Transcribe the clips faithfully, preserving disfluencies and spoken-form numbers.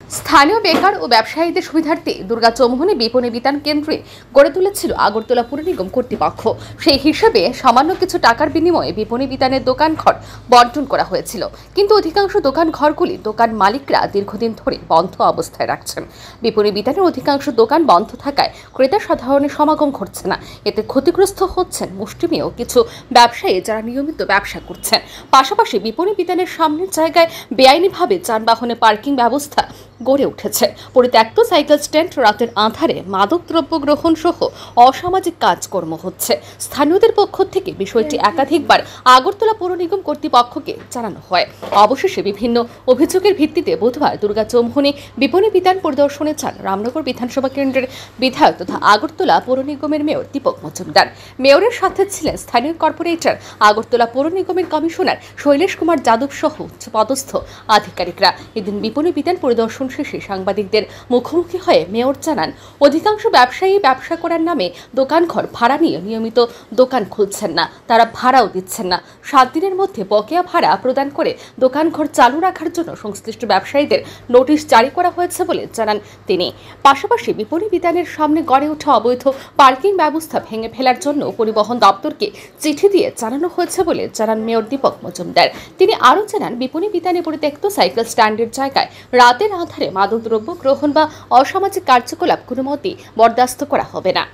স্থানীয় বেকার ও ব্যবসায়ীদের সুবিধার্থে দুর্গা চৌমুহনী বিপণী বিতান কেন্দ্রে গড়ে তুলেছিল আগরতলা পুর নিগম কর্তৃপক্ষ। সেই হিসেবে সামান্য কিছু টাকার বিনিময়ে বিপণী বিতানের দোকান ঘর বন্টন করা হয়েছিল, কিন্তু অধিকাংশ দোকান ঘরগুলি দোকান মালিকরা দীর্ঘদিন ধরে বন্ধ অবস্থায় রাখছেন। বিপণী বিতানের অধিকাংশ দোকান বন্ধ থাকায় ক্রেতা সাধারণের সমাগম ঘটছে না। এতে ক্ষতিগ্রস্ত হচ্ছেন মুষ্টিমেয় কিছু ব্যবসায়ী যারা নিয়মিত ব্যবসা করছেন। পাশাপাশি বিপণী বিতানের সামনের জায়গায় বেআইনিভাবে যানবাহনে পার্কিং ব্যবস্থা গড়ে উঠেছে। পরিত্যক্ত সাইকেল স্ট্যান্ড, রাতের আঁধারে মাদকদ্রব্য গ্রহণ সহ অসামাজিক কাজকর্ম হচ্ছে। স্থানীয়দের পক্ষ থেকে বিষয়টি একাধিকবার আগরতলা পৌর নিগম কর্তৃপক্ষকে জানানো হয়। অবশেষে বিভিন্ন অভিযোগের ভিত্তিতে বুধবার দুর্গা চৌমুহনী বিপণী বিতান পরিদর্শনে যান রামনগর বিধানসভা কেন্দ্রের বিধায়ক তথা আগরতলা পৌর নিগমের মেয়র দীপক মজুমদার। মেয়রের সাথে ছিলেন স্থানীয় কর্পোরেটর, আগরতলা পৌর নিগমের কমিশনার শৈলেশ কুমার যাদব সহ উচ্চপদস্থ আধিকারিকরা। এদিন বিপণী বিতান পরিদর্শন শেষে সাংবাদিকদের মুখোমুখি হয়ে মেয়র জানান, অধিকাংশ ব্যবসায়ী ব্যবসা করার নামে দোকান ঘর ভাড়া নিয়ে নিয়মিত দোকান খুলছেন না, তারা ভাড়াও দিচ্ছেন না। সাত দিনের মধ্যে বকেয়া ভাড়া প্রদান করে দোকান ঘর চালু রাখার জন্য সংশ্লিষ্ট ব্যবসায়ীদের নোটিশ জারি করা হয়েছে বলে জানান তিনি। পাশাপাশি বিপণী বিতানের সামনে গড়ে ওঠা অবৈধ পার্কিং ব্যবস্থা ভেঙে ফেলার জন্য পরিবহন দপ্তরকে চিঠি দিয়ে জানানো হয়েছে বলে জানান মেয়র দীপক মজুমদার। তিনি আরও জানান, বিপণী বিতানে পরিত্যক্ত সাইকেল স্ট্যান্ডের জায়গায় রাতের আধারে মাদকদ্রব্য গ্রহণ বা অসামাজিক কার্যকলাপ কোনো মতেই বরদাস্ত করা হবে না।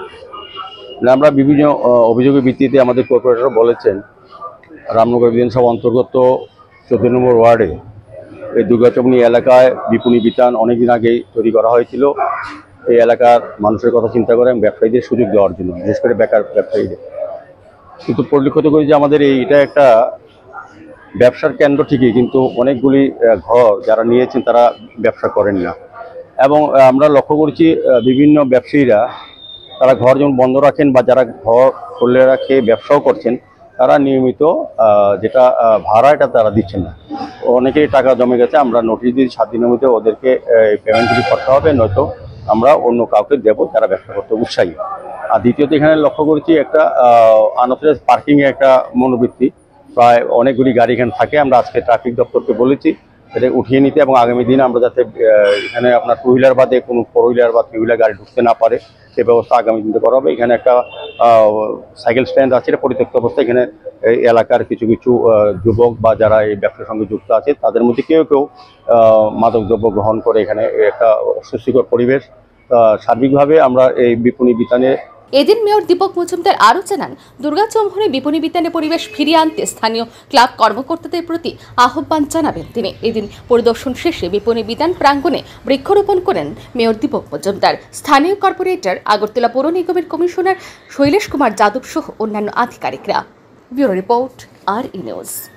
আমরা বিভিন্ন অভিযোগের ভিত্তিতে আমাদের কর্পোরেটর বলেছেন, রামনগর বিধানসভা অন্তর্গত চোদ্দ নম্বর ওয়ার্ডে এই দুর্গা চৌমুহনী এলাকায় বিপণী বিতান অনেকদিন আগেই তৈরি করা হয়েছিল। এই এলাকার মানুষের কথা চিন্তা করে এবং ব্যবসায়ীদের সুযোগ দেওয়ার জন্য, বিশেষ করে বেকার ব্যবসায়ীদের। কিন্তু পরিলক্ষিত করি যে আমাদের এই এটা একটা ব্যবসার কেন্দ্র ঠিকই, কিন্তু অনেকগুলি ঘর যারা নিয়েছেন তারা ব্যবসা করেন না। এবং আমরা লক্ষ্য করছি বিভিন্ন ব্যবসায়ীরা তারা ঘর যেমন বন্ধ রাখেন বা যারা ঘর খুলে রাখে ব্যবসাও করছেন, তারা নিয়মিত যেটা ভাড়া এটা তারা দিচ্ছেন না। অনেকেই টাকা জমে গেছে। আমরা নোটিশ দিয়ে সাত দিনের মধ্যে ওদেরকে পেমেন্টগুলি করতে হবে, নয়তো আমরা অন্য কাউকে দেবো যারা ব্যবসা করতে উৎসাহী। আর দ্বিতীয়ত এখানে লক্ষ্য করেছি একটা আনঅথরাইজড পার্কিংয়ে একটা মনোবৃত্তি, প্রায় অনেকগুলি গাড়ি এখানে থাকে। আমরা আজকে ট্রাফিক দপ্তরকে বলেছি এটা উঠিয়ে নিতে, এবং আগামী দিনে আমরা যাতে এখানে আপনার টু হুইলার বাদে কোনো ফোর হুইলার বা থ্রি হুইলার গাড়ি ঢুকতে না পারে সে ব্যবস্থা আগামী দিনে করা হবে। এখানে একটা সাইকেল স্ট্যান্ড আছে, এটা পরিত্যক্ত অবস্থায়। এখানে এই এলাকার কিছু কিছু যুবক বা যারা এই ব্যবসার সঙ্গে যুক্ত আছে তাদের মধ্যে কেউ কেউ মাদকদ্রব্য গ্রহণ করে এখানে একটা অস্বস্তিকর পরিবেশ। সার্বিকভাবে আমরা এই বিপণী বিতানে এদিন মেয়র দীপক মজুমদার আরও জানান, দুর্গা চৌমুহনী বিপণী বিতানে পরিবেশ ফিরিয়ে আনতে স্থানীয় ক্লাব কর্মকর্তাদের প্রতি আহ্বান জানাবেন তিনি। এদিন পরিদর্শন শেষে বিপণী বিতান প্রাঙ্গণে বৃক্ষরোপণ করেন মেয়র দীপক মজুমদার। স্থানীয় কর্পোরেটর, আগরতলা পৌর নিগমের কমিশনার শৈলেশ কুমার যাদব সহ অন্যান্য আধিকারিকরা। Bureau report, R E news.